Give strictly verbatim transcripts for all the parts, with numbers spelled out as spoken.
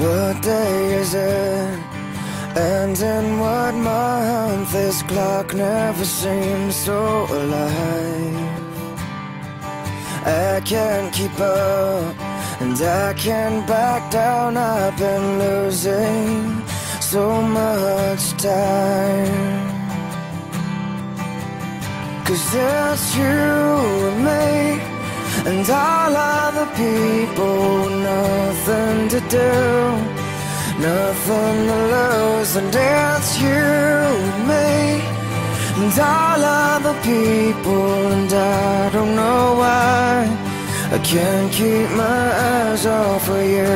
What day is it? And in what month? This clock never seems so alive. I can't keep up, and I can't back down. I've been losing so much time. 'Cause it's you and me, and all other people, nothing to do, nothing to lose. And it's you and me, and all other people, and I don't know why I can't keep my eyes off of you.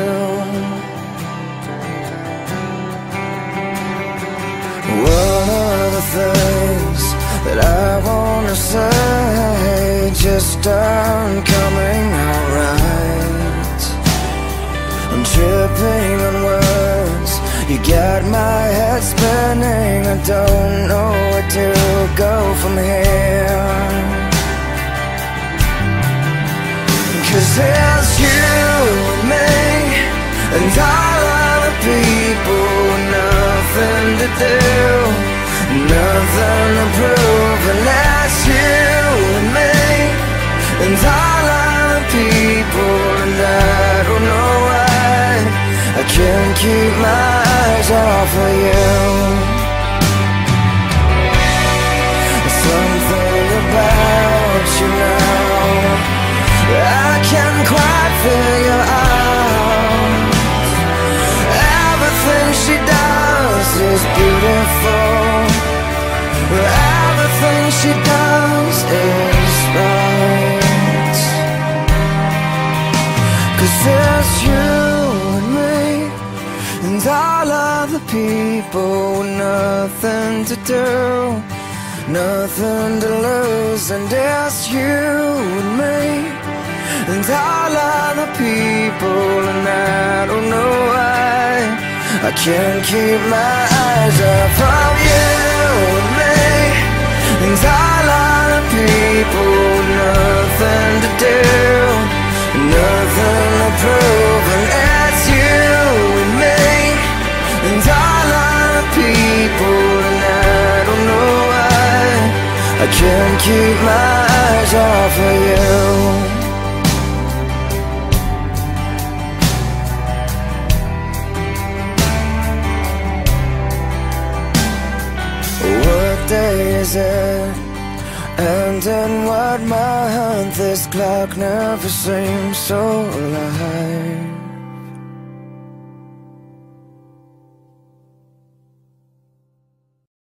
One of the things that I wanna say just aren't coming out right. I'm tripping on words, you got my head spinning. I don't know where to go from here. 'Cause it's you and me, and all other people, nothing to do, nothing to prove. And that's you and me, and all other people, and I don't know why I can't keep my eyes off of you. Something about you now I can't quite figure out. Everything she does is beautiful, everything she does is right. 'Cause it's you and me, and all other people, nothing to do, nothing to lose. And it's you and me, and all other people, and I don't know why I can't keep my eyes off of you and me, and all other people, nothing to do, nothing to prove. And it's you and me, and all other people, and I don't know why I can't keep my eyes off of you. What day is it? And in what month? This clock never seems so alive.